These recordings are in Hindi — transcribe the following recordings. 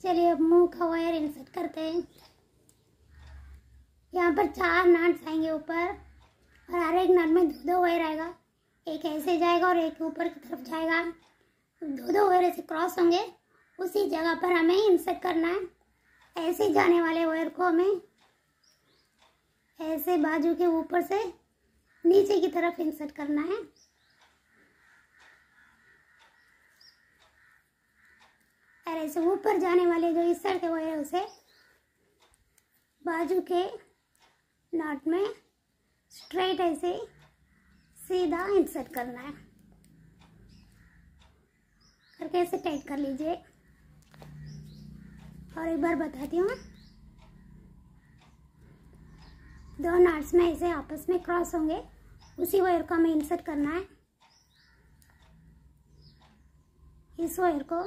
चलिए अब मुंह का वायर इंसर्ट करते हैं। यहाँ पर 4 नट्स आएंगे ऊपर और हर एक नट में 2 वायर आएगा। एक ऐसे जाएगा और एक ऊपर की तरफ जाएगा। 2 वायर ऐसे क्रॉस होंगे, उसी जगह पर हमें इंसर्ट करना है। ऐसे जाने वाले वायर को हमें ऐसे बाजू के ऊपर से नीचे की तरफ इंसर्ट करना है। और ऐसे ऊपर जाने वाले जो इस साइड के वायर है उसे बाजू के नॉट में स्ट्रेट ऐसे सीधा इंसर्ट करना है। करके ऐसे टाइट कर लीजिए। और एक बार बताती हूँ, 2 नॉट्स में ऐसे आपस में क्रॉस होंगे, उसी वायर को हमें इंसर्ट करना है। इस वायर को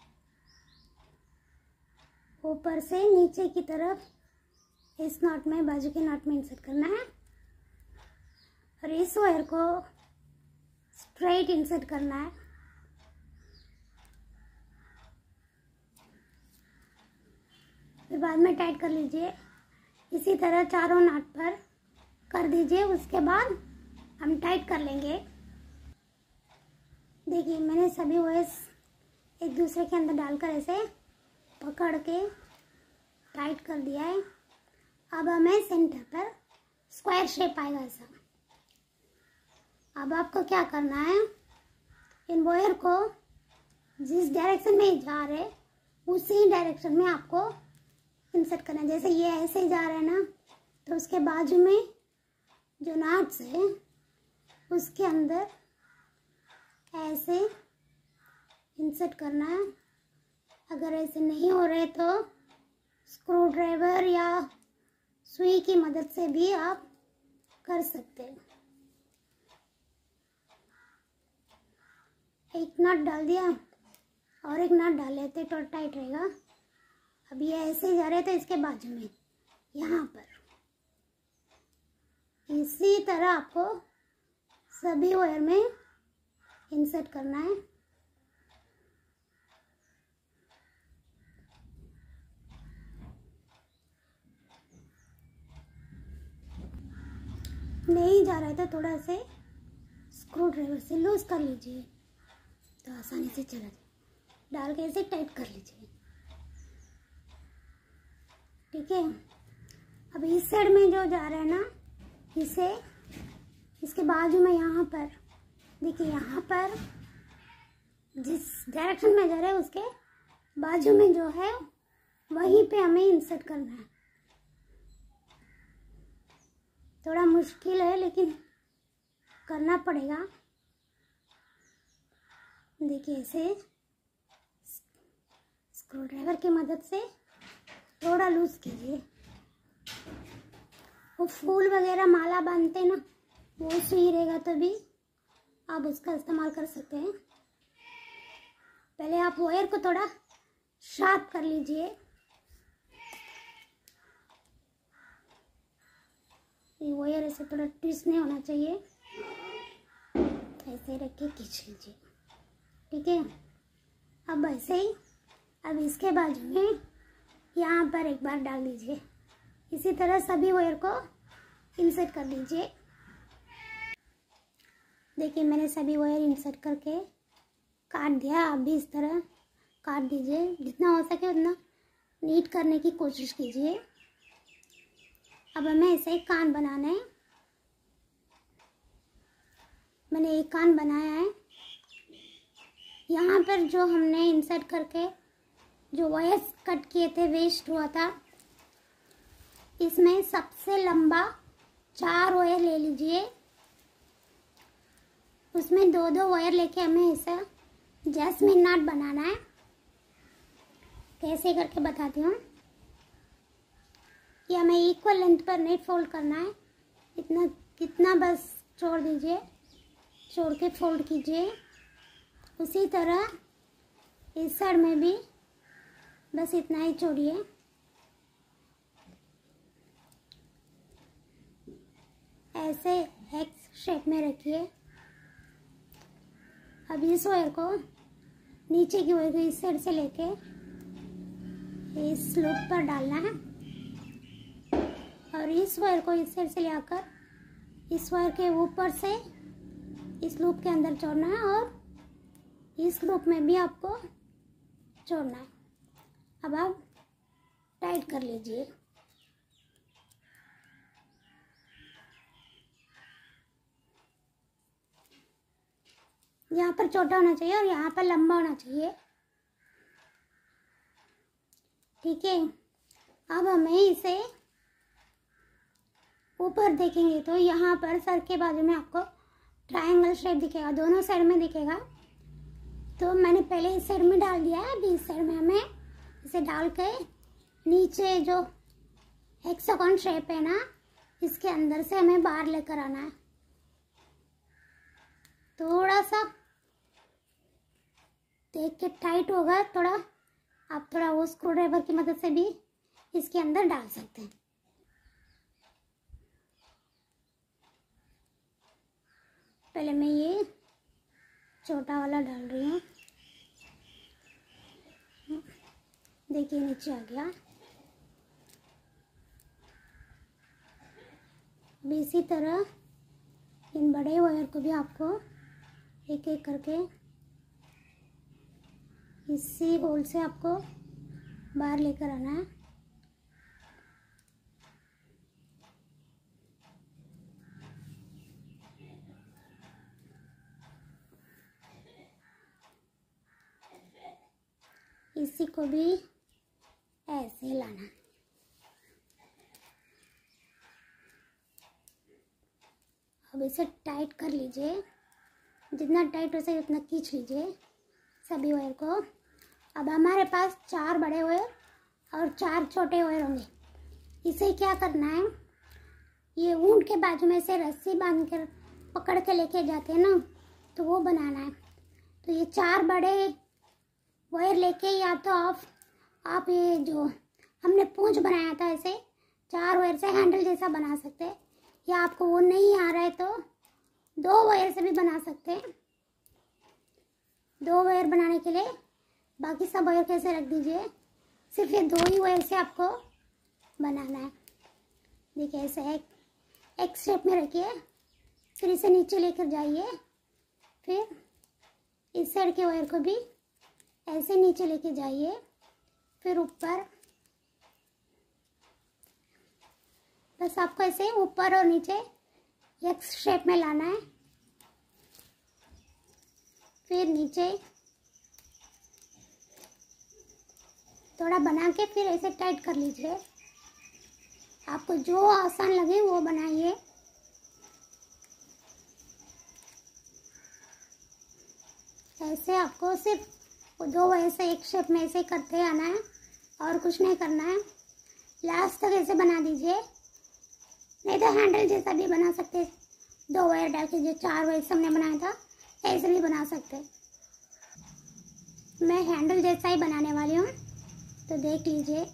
ऊपर से नीचे की तरफ इस नॉट में, बाजू के नॉट में इंसर्ट करना है और इस वायर को स्ट्रेट इंसर्ट करना है। फिर बाद में टाइट कर लीजिए। इसी तरह चारों नॉट पर कर दीजिए। उसके बाद हम टाइट कर लेंगे। देखिए मैंने सभी वायर्स एक दूसरे के अंदर डालकर ऐसे पकड़ के टाइट कर दिया है। अब हमें सेंटर पर स्क्वायर शेप आएगा ऐसा। अब आपको क्या करना है, इन वायर को जिस डायरेक्शन में जा रहे उसी डायरेक्शन में आपको इंसर्ट करना है। जैसे ये ऐसे जा रहा है ना, तो उसके बाजू में जो नॉट्स है उसके अंदर ऐसे इंसर्ट करना है। अगर ऐसे नहीं हो रहे तो स्क्रू ड्राइवर या सुई की मदद से भी आप कर सकते हैं। एक नट डाल दिया और एक नट डाल लेते तो टाइट रहेगा। अब ये ऐसे जा रहे तो इसके बाजू में यहाँ पर इसी तरह आपको सभी वायर में इंसर्ट करना है। नहीं जा रहा है तो थोड़ा से स्क्रू ड्राइवर से लूज कर लीजिए तो आसानी से चला जाए। डाल के ऐसे टाइट कर लीजिए। ठीक है। अब इस साइड में जो जा रहा है ना, इसे इसके बाजू में यहाँ पर देखिए, यहाँ पर जिस डायरेक्शन में जा रहा है उसके बाजू में जो है वहीं पे हमें इंसर्ट करना है। थोड़ा मुश्किल है लेकिन करना पड़ेगा। देखिए ऐसे स्क्रू ड्राइवर की मदद से थोड़ा लूज कीजिए। वो फूल वगैरह माला बांधते हैं ना, वो सुई रहेगा तो भी आप उसका इस्तेमाल कर सकते हैं। पहले आप वायर को थोड़ा शार्प कर लीजिए। ये वायर ऐसे थोड़ा ट्विस्ट नहीं होना चाहिए, ऐसे रख के खींच लीजिए। ठीक है। अब ऐसे ही अब इसके बाजू में यहाँ पर एक बार डाल दीजिए। इसी तरह सभी वायर को इंसर्ट कर दीजिए। देखिए मैंने सभी वायर इंसर्ट करके काट दिया। आप भी इस तरह काट दीजिए। जितना हो सके उतना नीट करने की कोशिश कीजिए। अब हमें ऐसे एक कान बनाना है। मैंने एक कान बनाया है। यहाँ पर जो हमने इंसर्ट करके जो वायर्स कट किए थे, वेस्ट हुआ था, इसमें सबसे लंबा 4 वायर ले लीजिए। उसमें 2-2 वायर लेके हमें ऐसा जैस्मिन नॉट बनाना है। कैसे करके बताती हूँ। ये हमें इक्वल लेंथ पर नहीं फोल्ड करना है, इतना बस छोड़ दीजिए, छोड़ के फोल्ड कीजिए। उसी तरह इस साइड में भी बस इतना ही छोड़िए। ऐसे एक्स शेप में रखिए। अब इस वायर को नीचे की वायर को इस साइड से लेके इस लूप पर डालना है और इस वायर को इस साइड से ले आकर इस वायर के ऊपर से इस लूप के अंदर जोड़ना है और इस लूप में भी आपको जोड़ना है। अब आप टाइट कर लीजिए। यहाँ पर छोटा होना चाहिए और यहाँ पर लंबा होना चाहिए। ठीक है, अब हमें इसे ऊपर देखेंगे तो यहाँ पर सर के बाजू में आपको ट्रायंगल शेप दिखेगा, दोनों साइड में दिखेगा। तो मैंने पहले इस साइड में डाल दिया है, अभी इस साइड में हमें इसे डाल के नीचे जो हेक्सागोन शेप है ना, इसके अंदर से हमें बाहर लेकर आना है। थोड़ा सा देख के टाइट होगा, थोड़ा आप थोड़ा वो स्क्रू ड्राइवर की मदद से भी इसके अंदर डाल सकते हैं। पहले मैं ये छोटा वाला डाल रही हूँ। देखिए नीचे आ गया। अभी इसी तरह इन बड़े वायर को भी आपको एक एक करके इसी होल से आपको बाहर लेकर आना है। इसी को भी ऐसे लाना है। अब इसे टाइट कर लीजिए, जितना टाइट हो सके उतना खींच लीजिए सभी वायर को। अब हमारे पास 4 बड़े वायर और 4 छोटे वायर होंगे। इसे क्या करना है, ये ऊंट के बाजू में से रस्सी बांध कर पकड़ के लेके जाते हैं ना, तो वो बनाना है। तो ये 4 बड़े वायर लेके या तो आप ये जो हमने पूंछ बनाया था ऐसे 4 वायर से हैंडल जैसा बना सकते हैं, या आपको वो नहीं आ रहा है तो 2 वायर से भी बना सकते हैं। 2 वायर बनाने के लिए बाकी सब वायर कैसे रख दीजिए, सिर्फ ये 2 ही वायर से आपको बनाना है। देखिए ऐसे एक शेप में रखिए, फिर इसे नीचे लेकर जाइए, फिर इस साइड के वायर को भी ऐसे नीचे लेके जाइए, फिर ऊपर। बस आपको ऐसे ऊपर और नीचे एक शेप में लाना है। फिर नीचे थोड़ा बना के फिर ऐसे टाइट कर लीजिए। आपको जो आसान लगे वो बनाइए। ऐसे आपको सिर्फ 2 वायर से एक शेप में ऐसे करते आना है और कुछ नहीं करना है। लास्ट तक ऐसे बना दीजिए, नहीं तो हैंडल जैसा भी बना सकते हैं। 2 वायर डाल के जो 4 वायर हमने बनाया था ऐसे भी बना सकते हैं। मैं हैंडल जैसा ही बनाने वाली हूँ, तो देख लीजिए।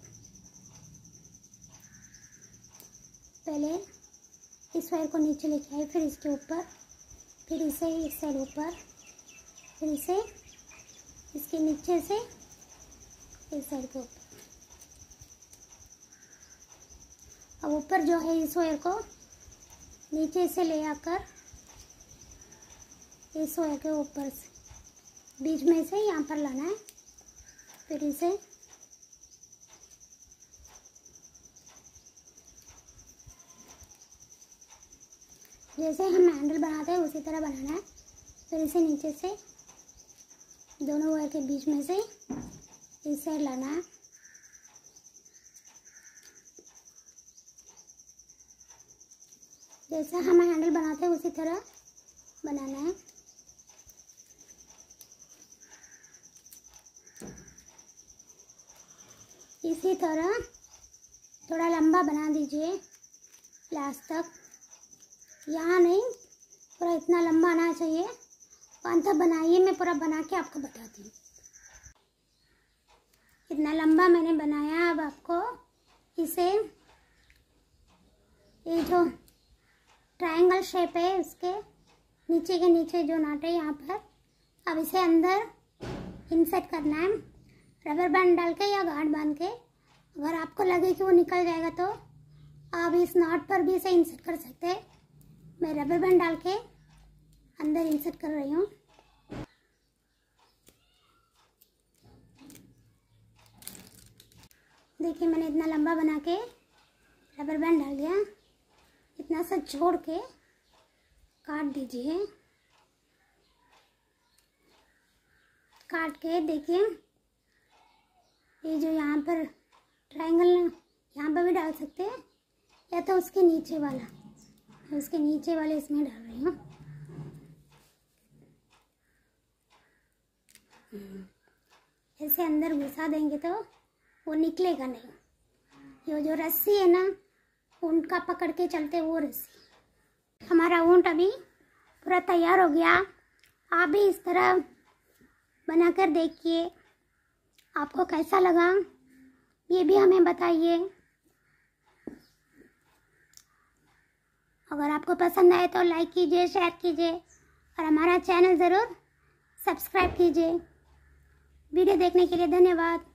पहले इस वायर को नीचे लेके आए, फिर इसके ऊपर, फिर इसे इस साइड ऊपर, फिर इसे इसके नीचे से इस साइड के ऊपर। अब ऊपर जो है इस वायर को नीचे से ले आकर इस वायर के ऊपर से बीच में से यहाँ पर लाना है। फिर इसे जैसे हम हैंडल बनाते हैं उसी तरह बनाना है। फिर इसे नीचे से दोनों वायर के बीच में से इस साइड लाना है। जैसे हम हैंडल बनाते हैं उसी तरह बनाना है। इसी तरह थोड़ा लंबा बना दीजिए लास्ट तक। यहाँ नहीं, पूरा इतना लंबा आना चाहिए। अंत बनाइए, मैं पूरा बना के आपको बताती हूँ। इतना लंबा मैंने बनाया। अब आपको इसे ये जो ट्रायंगल शेप है उसके नीचे के नीचे जो नाट है यहाँ पर, अब इसे अंदर इंसर्ट करना है। रबर बैंड डाल के या गांठ बांध के अगर आपको लगे कि वो निकल जाएगा तो आप इस नॉट पर भी इसे इंसर्ट कर सकते हैं। मैं रबर बैंड डाल के अंदर इंसर्ट कर रही हूँ। देखिए मैंने इतना लंबा बना के रबर बैंड डाल दिया। इतना सा छोड़ के काट दीजिए। काट के देखिए ये जो यहाँ पर ट्रायंगल यहाँ पर भी डाल सकते हैं या तो उसके नीचे वाला, उसके नीचे वाले इसमें डाल रही हूँ। ऐसे अंदर घुसा देंगे तो वो निकलेगा नहीं। ये जो रस्सी है ना ऊँट का पकड़ के चलते वो रस्सी। हमारा ऊँट अभी पूरा तैयार हो गया। आप भी इस तरह बनाकर देखिए, आपको कैसा लगा ये भी हमें बताइए। अगर आपको पसंद आए तो लाइक कीजिए, शेयर कीजिए और हमारा चैनल ज़रूर सब्सक्राइब कीजिए। वीडियो देखने के लिए धन्यवाद।